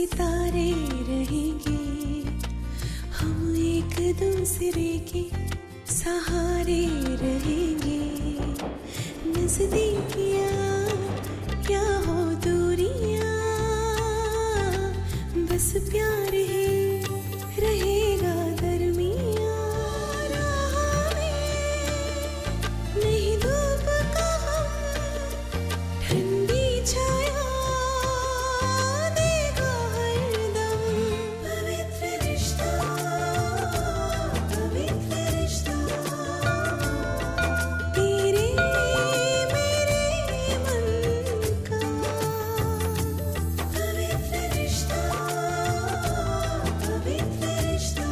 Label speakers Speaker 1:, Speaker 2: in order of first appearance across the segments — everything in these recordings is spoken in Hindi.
Speaker 1: सितारे रहेंगे, हम एक दूसरे के सहारे रहेंगे। नजदीकियाँ क्या हो दूरियाँ, बस प्यार ही रहेगा दरमियाँ। राह में नहीं धूप का हम, ठंडी छाया देगा हरदम। पवित्र रिश्ता, पवित्र रिश्ता, तेरे मेरे मन का। पवित्र रिश्ता, पवित्र रिश्ता,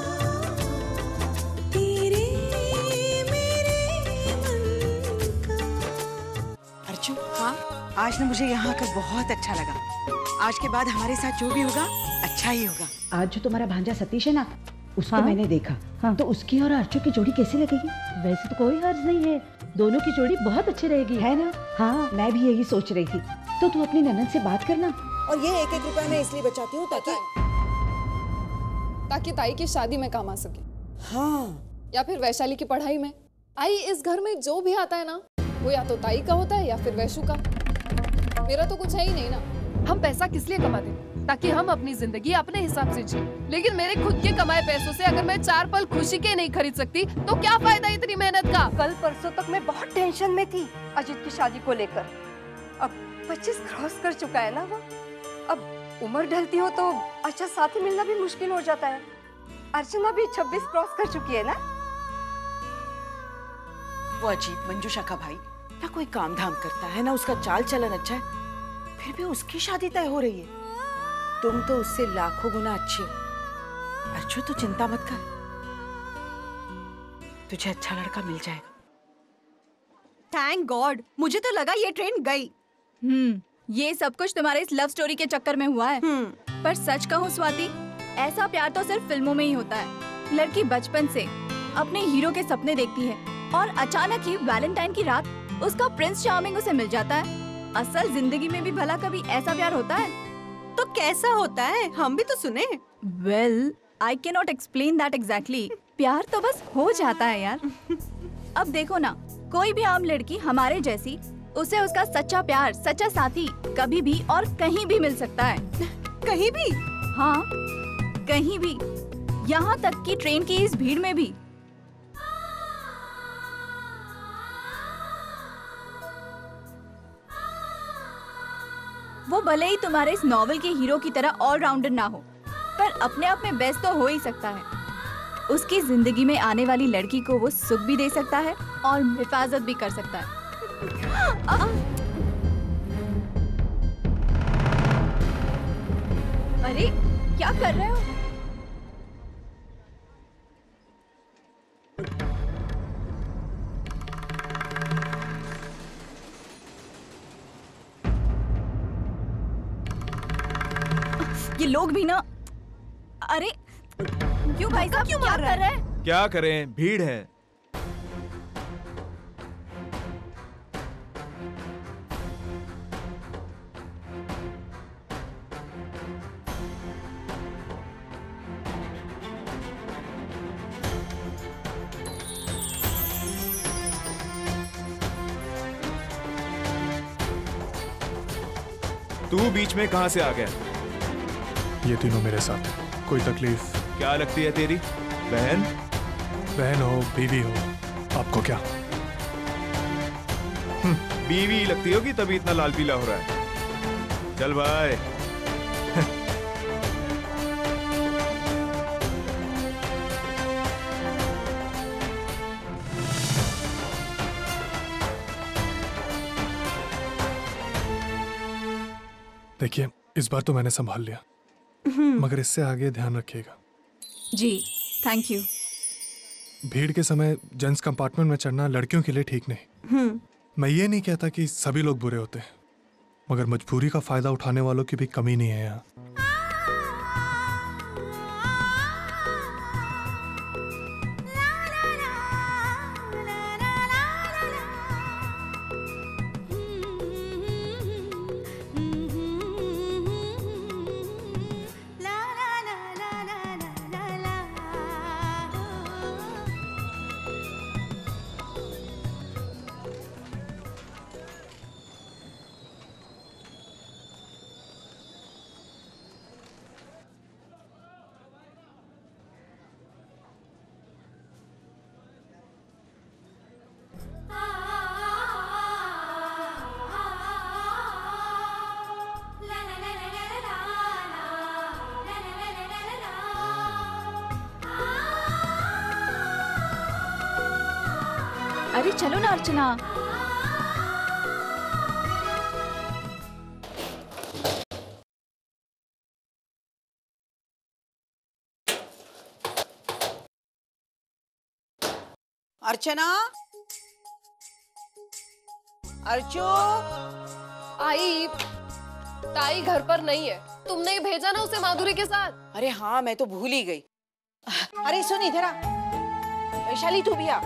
Speaker 1: तेरे मेरे मन का।
Speaker 2: अर्जुन, हाँ, आज ना मुझे यहाँ आकर बहुत अच्छा लगा। आज के बाद हमारे साथ जो भी होगा अच्छा ही होगा।
Speaker 3: आज जो तुम्हारा भांजा सतीश है ना, उसको
Speaker 4: हाँ?
Speaker 3: मैंने देखा।
Speaker 4: हाँ।
Speaker 3: तो उसकी और अर्जुन की जोड़ी कैसी लगेगी?
Speaker 4: वैसे तो कोई हर्ज नहीं है, दोनों की जोड़ी बहुत अच्छी रहेगी।
Speaker 3: है ना?
Speaker 4: हाँ,
Speaker 3: मैं भी यही सोच रही थी। तो तू अपनी ननद से बात करना।
Speaker 2: और ये 1-1 रुपया मैं इसलिए बचाती हूँ
Speaker 5: ताकि ताई की शादी में काम आ सके,
Speaker 2: हाँ,
Speaker 5: या फिर वैशाली की पढ़ाई में। आई, इस घर में जो भी आता है ना, वो या तो ताई का होता है या फिर वैशु का। मेरा तो कुछ है ही नहीं ना।
Speaker 6: हम पैसा किस लिए कमाते हैं? ताकि हम अपनी जिंदगी अपने हिसाब से जिए। लेकिन मेरे खुद के कमाए पैसों से अगर मैं 4 पल खुशी के नहीं खरीद सकती तो क्या फायदा इतनी मेहनत का?
Speaker 7: कल परसों तक मैं बहुत टेंशन में थी अजित की शादी को लेकर। अब 25 क्रॉस कर चुका है ना वो। अब उम्र ढलती हो तो अच्छा साथी मिलना भी मुश्किल हो जाता है। अर्चना भी 26 क्रॉस कर चुकी है ना।
Speaker 2: वो अजीत मंजूषा का भाई ना कोई काम धाम करता है ना उसका चाल चलन अच्छा है, फिर भी उसकी शादी तय हो रही है। तुम तो उससे लाखों गुना अच्छे हो। अर्जुन, तो चिंता मत कर, तुझे अच्छा लड़का मिल जाएगा।
Speaker 7: थैंक गॉड, मुझे तो लगा ये ट्रेन गई।
Speaker 8: ये सब कुछ तुम्हारे इस लव स्टोरी के चक्कर में हुआ है। पर सच कहूँ स्वाति, ऐसा प्यार तो सिर्फ फिल्मों में ही होता है। लड़की बचपन से अपने हीरो के सपने देखती है और अचानक ही वैलेंटाइन की रात उसका प्रिंस चार्मिंग उसे मिल जाता है। असल जिंदगी में भी भला कभी ऐसा प्यार होता है?
Speaker 7: तो कैसा होता है, हम भी तो सुने।
Speaker 8: Well, I can not explain that exactly. प्यार तो बस हो जाता है यार। अब देखो ना, कोई भी आम लड़की हमारे जैसी, उसे उसका सच्चा प्यार, सच्चा साथी कभी भी और कहीं भी मिल सकता है।
Speaker 7: कहीं भी?
Speaker 8: हाँ, कहीं भी, यहाँ तक कि ट्रेन की इस भीड़ में भी। वो भले ही तुम्हारे इस नॉवल के हीरो की तरह ऑलराउंडर ना हो, पर अपने आप में बेस्ट तो हो ही सकता है। उसकी जिंदगी में आने वाली लड़की को वो सुख भी दे सकता है और हिफाजत भी कर सकता है। अरे क्या कर रहे हो? ये लोग भी ना, अरे क्यों भाई साहब, क्यों मार रहे हैं?
Speaker 9: क्या करें, भीड़ है। तू बीच में कहां से आ गया?
Speaker 10: ये तीनों मेरे साथ हैं। कोई तकलीफ?
Speaker 9: क्या लगती है तेरी बहन?
Speaker 10: बहन हो, बीवी हो, आपको क्या?
Speaker 9: बीवी लगती होगी तभी इतना लाल पीला हो रहा है। चल भाई।
Speaker 10: देखिए, इस बार तो मैंने संभाल लिया, मगर इससे आगे ध्यान रखिएगा।
Speaker 8: जी, थैंक यू।
Speaker 10: भीड़ के समय जेंट्स कंपार्टमेंट में चढ़ना लड़कियों के लिए ठीक नहीं। मैं ये नहीं कहता कि सभी लोग बुरे होते हैं, मगर मजबूरी का फायदा उठाने वालों की भी कमी नहीं है यहाँ।
Speaker 8: अरे चलो ना अर्चना।
Speaker 2: अर्चना, अर्चो।
Speaker 6: आई, ताई घर पर नहीं है। तुमने ही भेजा ना उसे माधुरी के साथ।
Speaker 2: अरे हाँ, मैं तो भूल ही गई। अरे सुन इधर आ, वैशाली तू भी आ।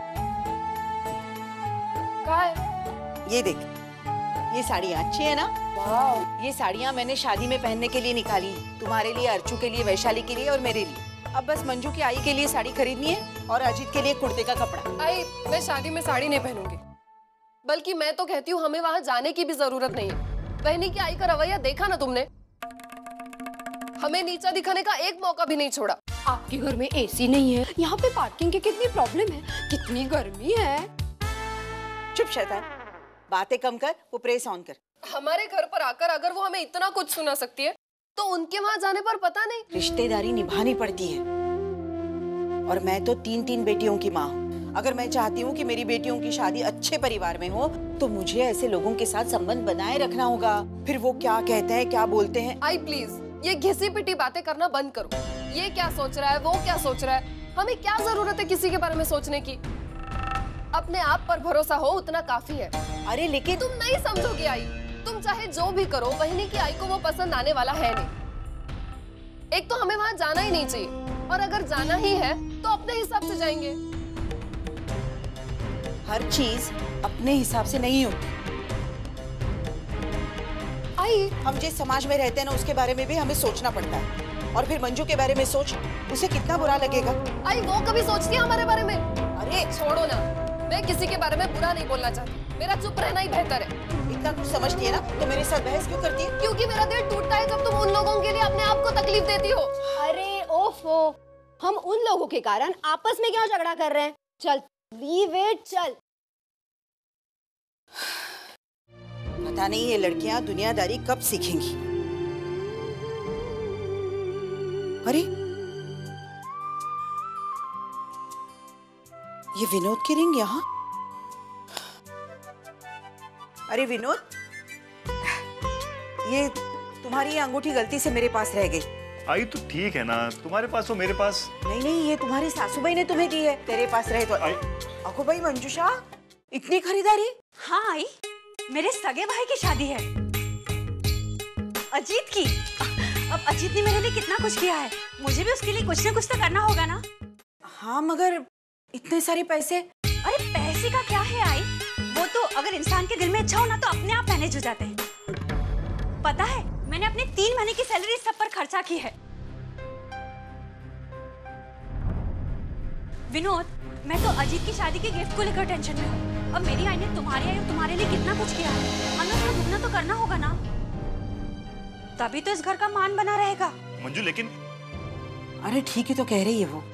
Speaker 6: कहाँ है?
Speaker 2: ये देख, ये साड़ियाँ अच्छी है ना? वाह। ये साड़ियाँ मैंने शादी में पहनने के लिए निकाली, तुम्हारे लिए, अर्चू के लिए, वैशाली के लिए और मेरे लिए। अब बस मंजू की आई के लिए साड़ी खरीदनी है और अजीत के लिए कुर्ते का कपड़ा।
Speaker 6: आई, मैं शादी में साड़ी नहीं पहनूंगी। बल्कि मैं तो कहती हूँ हमें वहाँ जाने की भी जरूरत नहीं है। बहनी की आई का रवैया देखा ना तुमने? हमें नीचा दिखाने का एक मौका भी नहीं छोड़ा।
Speaker 7: आपके घर में एसी नहीं है, यहाँ पे पार्किंग की कितनी प्रॉब्लम है, कितनी गर्मी है।
Speaker 2: चुप शैतान, बातें कम कर, वो प्रेस ऑन कर।
Speaker 6: हमारे घर पर आकर अगर वो हमें इतना कुछ सुना सकती है तो उनके वहाँ जाने पर पता नहीं।
Speaker 2: रिश्तेदारी निभानी पड़ती है और मैं तो 3 बेटियों की माँ हूँ। अगर मैं चाहती हूँ कि मेरी बेटियों की शादी अच्छे परिवार में हो तो मुझे ऐसे लोगों के साथ संबंध बनाए रखना होगा। फिर वो क्या कहते हैं, क्या बोलते हैं।
Speaker 6: आई प्लीज, ये घिसी पिटी बातें करना बंद करो। ये क्या सोच रहा है, वो क्या सोच रहा है, हमें क्या जरूरत है किसी के बारे में सोचने की। अपने आप पर भरोसा हो उतना काफी है।
Speaker 2: अरे लेकिन
Speaker 6: तुम नहीं समझोगी आई। तुम चाहे जो भी करो, बहनी की आई को वो पसंद आने वाला है नहीं। एक तो हमें वहाँ जाना ही नहीं चाहिए और अगर जाना ही है तो अपने हिसाब से जाएंगे।
Speaker 2: हर चीज अपने हिसाब से नहीं होती।
Speaker 6: आई,
Speaker 2: हम जिस समाज में रहते हैं ना उसके बारे में भी हमें सोचना पड़ता है। और फिर मंजू के बारे में सोच, उसे कितना बुरा लगेगा।
Speaker 6: आई, वो कभी सोचती है हमारे बारे में?
Speaker 2: अरे
Speaker 6: छोड़ो ना, मैं किसी के बारे में बुरा नहीं बोलना चाहती। मेरा चुप रहना ही बेहतर है।
Speaker 2: इतना कुछ समझती है ना तो मेरे साथ बहस क्यों करती है?
Speaker 6: क्योंकि मेरा दिल टूटता है जब तुम उन लोगों के लिए अपने आप को तकलीफ देती हो।
Speaker 7: अरे ओफो, हम उन लोगों के कारण आपस में क्यों झगड़ा कर रहे हैं? चल लीव इट, चल।
Speaker 2: पता नहीं ये लड़कियां दुनियादारी कब सीखेंगी। अरे ये विनोद की रिंग यहाँ। अरे विनोद, ये तुम्हारी ये अंगूठी गलती से मेरे पास रह गई।
Speaker 9: आई तो ठीक है ना, तुम्हारे पास हो मेरे पास।
Speaker 2: नहीं नहीं, ये तुम्हारी सासूबाई ने तुम्हें दी है, तेरे पास रहे तो। अको भाई मंजूषा, इतनी खरीदारी?
Speaker 11: हाँ आई, मेरे सगे भाई की शादी है, अजीत की। अब अजीत ने मेरे लिए कितना कुछ किया है, मुझे भी उसके लिए कुछ ना कुछ तो करना होगा ना।
Speaker 2: हाँ मगर इतने सारे पैसे।
Speaker 11: अरे पैसे का क्या है आई, वो तो अगर इंसान के दिल में इच्छा हो ना तो अपने आप मैनेज हो जाते हैं। पता है, मैंने अपने 3 महीने की सैलरी सब पर खर्चा की है। विनोद, मैं तो अजीत की शादी के गिफ्ट को लेकर टेंशन में हूँ। अब मेरी आई ने तुम्हारी आई और तुम्हारे लिए कितना कुछ किया है, हमें थोड़ा दुगना तो करना होगा ना, तभी तो इस घर का मान बना रहेगा।
Speaker 9: मंजू लेकिन।
Speaker 2: अरे ठीक ही तो कह रही है वो।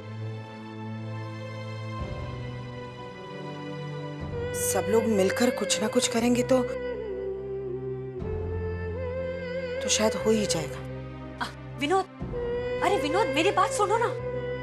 Speaker 2: सब लोग मिलकर कुछ ना कुछ करेंगे तो शायद हो ही जाएगा।
Speaker 11: विनोद, अरे विनोद मेरी बात सुनो ना।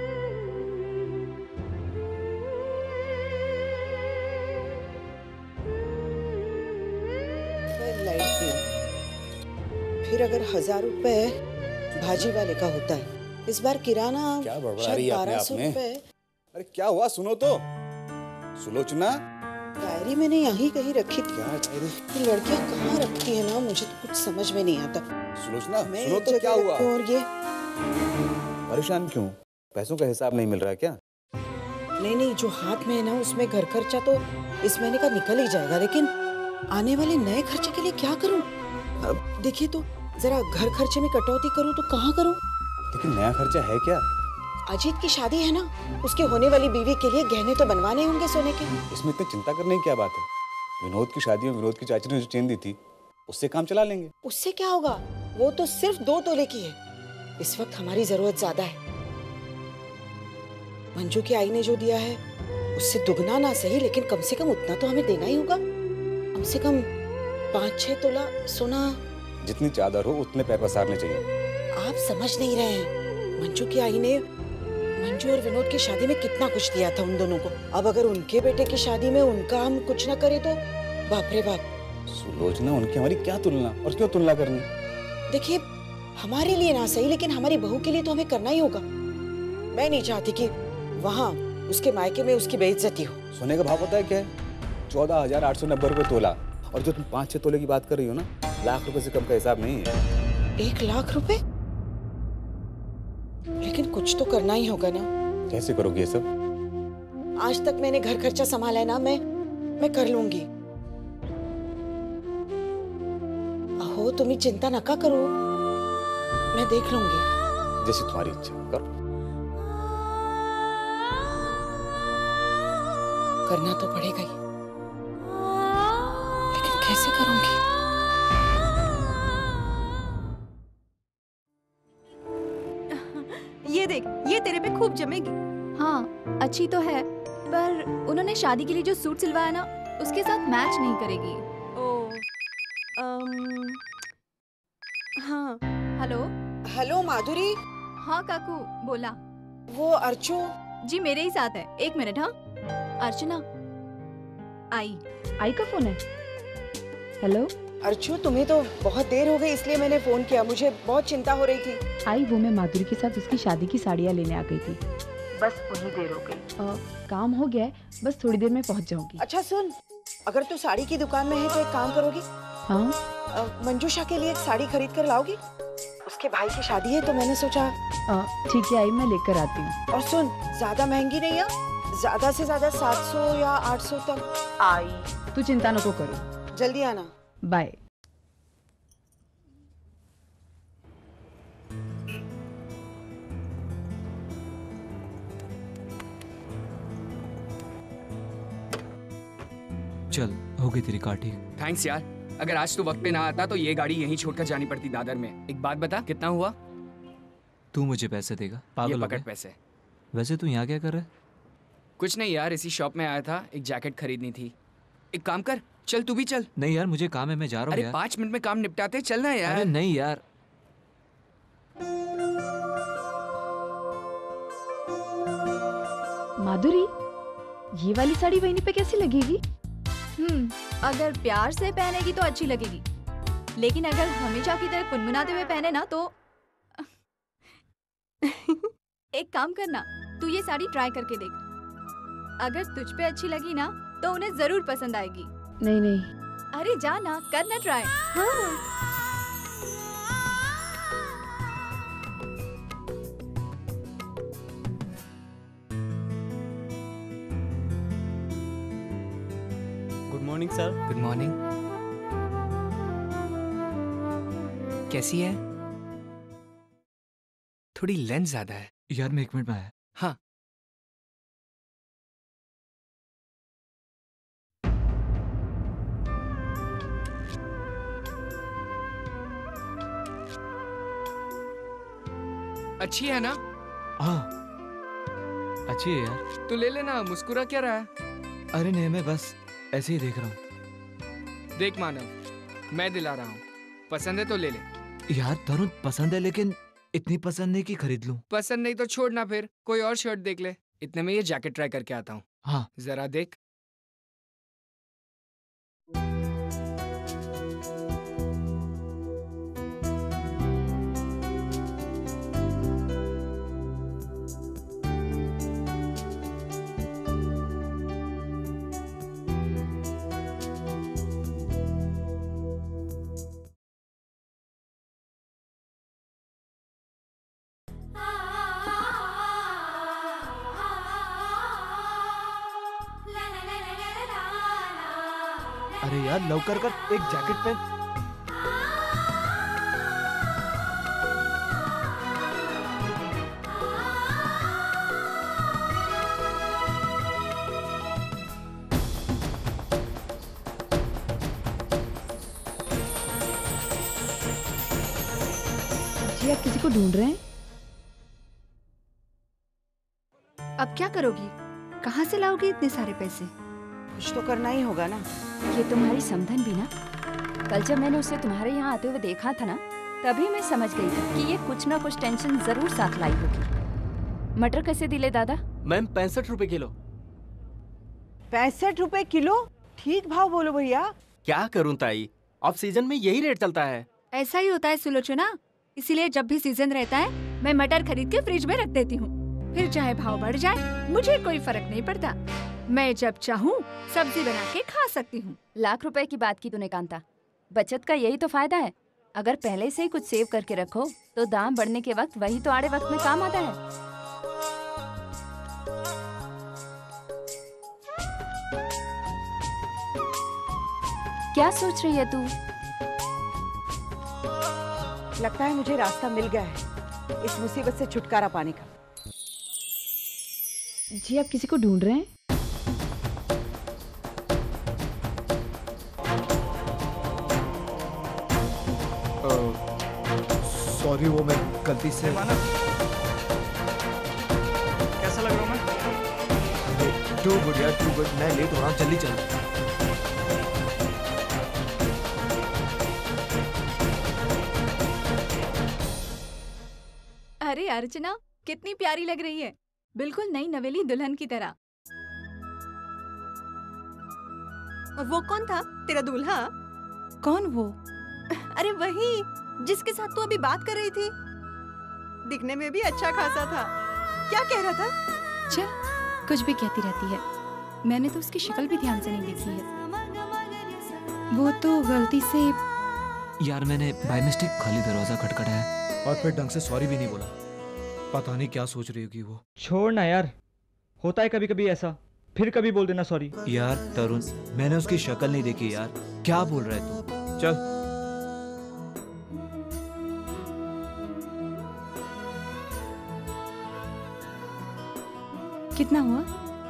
Speaker 2: लाइट बिल, फिर अगर 1000 रुपए भाजी वाले का होता है, इस बार किराना
Speaker 12: क्या बड़बड़ा रही है अपने आप में? अरे क्या हुआ, सुनो तो। सुलोचना,
Speaker 2: डायरी मैंने यहीं कहीं रखी थी।
Speaker 12: क्या डायरी?
Speaker 2: ये लड़कियां कहाँ रखती है ना, मुझे तो कुछ समझ में नहीं आता।
Speaker 12: सुलोचना सुनो तो, क्या हुआ?
Speaker 2: और ये
Speaker 12: परेशान क्यों? पैसों का हिसाब नहीं मिल रहा क्या?
Speaker 2: नहीं नहीं, जो हाथ में है ना उसमें घर खर्चा तो इस महीने का निकल ही जाएगा, लेकिन आने वाले नए खर्चे के लिए क्या करूं? अब देखिए तो जरा, घर खर्चे में कटौती करूं तो कहाँ करूं?
Speaker 12: लेकिन नया खर्चा है क्या?
Speaker 2: अजीत की शादी है ना, उसके होने वाली बीवी के लिए गहने तो बनवाने होंगे सोने के।
Speaker 12: इसमें इतनी चिंता करने की क्या बात है? विनोद की शादी में विनोद की चाची ने जो चेन दी थी उससे काम चला लेंगे।
Speaker 2: उससे क्या होगा, वो तो सिर्फ 2 तोले की है। इस वक्त हमारी जरूरत ज्यादा है। मंजू की आई ने जो दिया है उससे दुगना ना सही, लेकिन कम से कम उतना तो हमें देना ही होगा। कम से कम 5-6 तोला सोना।
Speaker 12: जितनी चादर हो उतने पैर पसारने चाहिए।
Speaker 2: आप समझ नहीं रहे हैं, मंजू की आई ने मंजू और विनोद की शादी में कितना कुछ दिया था उन दोनों को। अब अगर उनके बेटे की शादी में उनका हम कुछ ना करें तो बाप रे बाप।
Speaker 12: सुलोचना, उनकी हमारी क्या तुलना, और क्यों तुलना करनी?
Speaker 2: देखिए, हमारे लिए ना सही, लेकिन हमारी बहू के लिए तो हमें करना ही होगा। मैं नहीं चाहती कि वहाँ उसके मायके में उसकी बेइज्जती हो।
Speaker 12: सोने का भाव पता है क्या है? 14,890 रुपए तोला। और जो तुम 5-6 तोले की बात कर रही हो ना, लाख रुपए से कम का हिसाब नहीं है।
Speaker 2: 1 लाख रुपए? लेकिन कुछ तो करना ही होगा ना।
Speaker 12: कैसे करोगी ये सब?
Speaker 2: आज तक मैंने घर खर्चा संभाला है ना, मैं कर लूंगी। अहो, तुम्हें चिंता न करो, मैं देख लूंगी।
Speaker 12: जैसी तुम्हारी इच्छा, करो।
Speaker 2: करना तो पड़ेगा ही, लेकिन कैसे करूंगी?
Speaker 8: ये देख, ये तेरे पे खूब जमेगी। हाँ, अच्छी तो है, पर उन्होंने शादी के लिए जो सूट सिलवाया ना, उसके साथ मैच नहीं करेगी। हाँ, हेलो।
Speaker 2: हेलो माधुरी।
Speaker 8: हाँ काकू, बोला।
Speaker 2: वो अर्चू
Speaker 8: जी मेरे ही साथ है। 1 मिनट। हाँ अर्चना
Speaker 3: आई का फोन है। हेलो
Speaker 2: अर्चू, तुम्हें तो बहुत देर हो गई, इसलिए मैंने फोन किया। मुझे बहुत चिंता हो रही थी।
Speaker 3: आई, वो मैं माधुरी के साथ उसकी शादी की साड़ियाँ लेने आ गई थी। बस उन्हीं देर हो गई। काम हो गया है, बस थोड़ी देर में पहुंच जाऊंगी।
Speaker 2: अच्छा सुन, अगर तू साड़ी की दुकान में है तो एक काम करोगी?
Speaker 3: हाँ।
Speaker 2: मंजूषा के लिए एक साड़ी खरीद कर लाओगी? उसके भाई की शादी है तो मैंने सोचा।
Speaker 3: ठीक है आई, मैं लेकर आती हूँ।
Speaker 2: और सुन, ज्यादा महंगी नहीं है, ज्यादा से ज्यादा 700 या 800 तक।
Speaker 3: आई, तू चिंता नको करो।
Speaker 2: जल्दी आना।
Speaker 3: बाय।
Speaker 13: चल, हो गई तेरी कार ठीक।
Speaker 14: थैंक्स यार, अगर आज तू वक्त पे ना आता तो ये गाड़ी यहीं छोड़कर जानी पड़ती दादर में। एक बात बता, कितना हुआ?
Speaker 13: तू मुझे पैसे देगा? पागल हो
Speaker 14: पकड़
Speaker 13: गया?
Speaker 14: पैसे।
Speaker 13: वैसे तू यहाँ क्या कर रहा है?
Speaker 14: कुछ नहीं यार, इसी शॉप में आया था, एक जैकेट खरीदनी थी। एक काम कर, चल तू भी चल।
Speaker 13: नहीं यार, मुझे काम है, मैं जा रहा हूँ।
Speaker 14: अरे 5 मिनट में काम निपटाते, चलना यार।
Speaker 13: अरे नहीं यार।
Speaker 3: माधुरी, ये वाली साड़ी वहीं पे कैसी लगेगी?
Speaker 8: अगर प्यार से पहनेगी तो अच्छी लगेगी, लेकिन अगर हमेशा की तरह गुनगुनाते हुए पहने ना तो एक काम करना, तू ये साड़ी ट्राई करके देख। अगर तुझ पे अच्छी लगी ना तो उन्हें जरूर पसंद आएगी।
Speaker 3: नहीं नहीं।
Speaker 8: अरे जा ना, करना ट्राई। हाँ।
Speaker 14: Good morning sir. Good morning. कैसी है? थोड़ी लेंस ज्यादा है
Speaker 13: यार। मैं 1 मिनट में आया।
Speaker 14: हाँ। अच्छी है ना?
Speaker 13: हाँ अच्छी है यार।
Speaker 14: तो ले लेना, मुस्कुरा क्या रहा है?
Speaker 13: अरे नहीं, मैं बस ऐसे ही देख रहा हूँ।
Speaker 14: देख मानव, मैं दिला रहा हूँ, पसंद है तो ले ले।
Speaker 13: यार तरुण, पसंद है लेकिन इतनी पसंद नहीं कि खरीद लूं।
Speaker 14: पसंद नहीं तो छोड़ना, फिर कोई और शर्ट देख ले। इतने में ये जैकेट ट्राई करके आता हूँ।
Speaker 13: हाँ
Speaker 14: जरा देख।
Speaker 13: अरे यार लवकर कर, एक जैकेट पहन।
Speaker 3: जी आप किसी को ढूंढ रहे हैं?
Speaker 15: अब क्या करोगी? कहाँ से लाओगी इतने सारे पैसे?
Speaker 2: कुछ तो करना ही होगा ना।
Speaker 15: ये तुम्हारी समधन भी ना, कल जब मैंने उसे तुम्हारे यहाँ आते हुए देखा था ना, तभी मैं समझ गई थी कि ये कुछ ना कुछ टेंशन जरूर साथ लाई होगी।
Speaker 16: मटर कैसे दिले दादा?
Speaker 17: मैम 65 रुपए किलो।
Speaker 2: 65 रुपए किलो? ठीक भाव बोलो भैया।
Speaker 17: क्या करूं ताई, ऑफ सीजन में यही रेट चलता है।
Speaker 15: ऐसा ही होता है सुलोचना, इसीलिए जब भी सीजन रहता है मैं मटर खरीद के फ्रिज में रख देती हूँ। फिर चाहे भाव बढ़ जाए मुझे कोई फर्क नहीं पड़ता। मैं जब चाहूँ सब्जी बना के खा सकती हूँ।
Speaker 16: लाख रुपए की बात की तूने कांता, बचत का यही तो फायदा है। अगर पहले से ही कुछ सेव करके रखो तो दाम बढ़ने के वक्त वही तो आड़े वक्त में काम आता है। क्या सोच रही है तू?
Speaker 2: लगता है मुझे रास्ता मिल गया है इस मुसीबत से छुटकारा पाने का।
Speaker 3: जी आप किसी को ढूंढ रहे हैं?
Speaker 13: सॉरी, वो मैं गलती से।
Speaker 14: कैसा लग रहा हूँ मैं?
Speaker 13: टू गुड यार, टू गुड। मैं लेट हो रहा हूँ, जल्दी चल।
Speaker 8: अरे अर्चना, कितनी प्यारी लग रही है, बिल्कुल नई नवेली दुल्हन की तरह।
Speaker 18: और वो कौन था तेरा दूल्हा?
Speaker 8: कौन वो?
Speaker 18: अरे वही जिसके साथ तू अभी बात कर रही थी। दिखने में भी अच्छा खासा था। क्या कह रहा था?
Speaker 8: चल, कुछ भी कहती रहती है। मैंने तो उसकी शक्ल भी ध्यान से नहीं देखी है। वो तो गलती से।
Speaker 13: यार मैंने बाय मिस्टेक खाली दरवाजा खटखटाया और फिर ढंग से सॉरी भी नहीं बोला। पता नहीं क्या सोच रही होगी वो।
Speaker 19: छोड़ ना यार, होता है कभी कभी ऐसा, फिर कभी बोल देना सॉरी।
Speaker 13: यार तरुण, मैंने उसकी शक्ल नहीं देखी यार, क्या बोल रहा है तू? चल।
Speaker 8: कितना हुआ?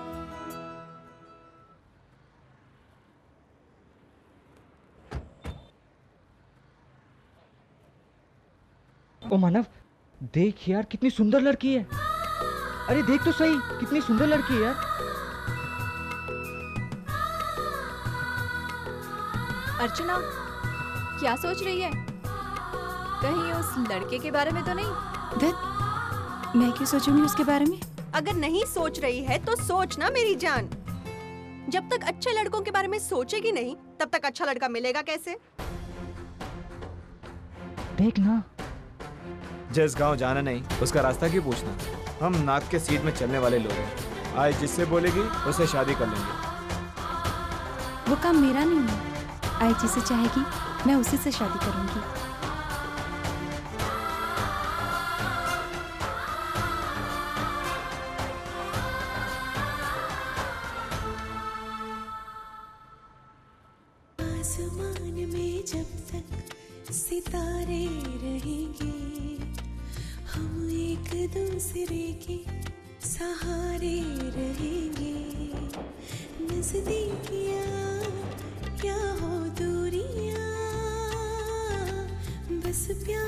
Speaker 19: ओ मानव, देख यार कितनी सुंदर लड़की है। अरे देख तो सही, कितनी सुंदर लड़की है यार।
Speaker 8: अर्चना, क्या सोच रही है? कहीं उस लड़के के बारे में तो नहीं? धत, मैं क्यों सोचूंगी उसके बारे में?
Speaker 18: अगर नहीं सोच रही है तो सोच ना मेरी जान। जब तक अच्छे लड़कों के बारे में सोचेगी नहीं, तब तक अच्छा लड़का मिलेगा कैसे?
Speaker 19: देख ना।
Speaker 9: जिस गांव जाना नहीं उसका रास्ता क्यों पूछना? हम नाक के सीट में चलने वाले लोग हैं। आज जिससे बोलेगी उससे शादी कर लेंगे।
Speaker 8: वो काम मेरा नहीं है। आई जिसे चाहेगी मैं उसी से शादी करूंगी।
Speaker 1: आसमान में जब तक सितारे रहेंगे, हम एक दूसरे के सहारे रहेंगे। नजदीकियाँ क्या हो दूरियाँ, बस प्यार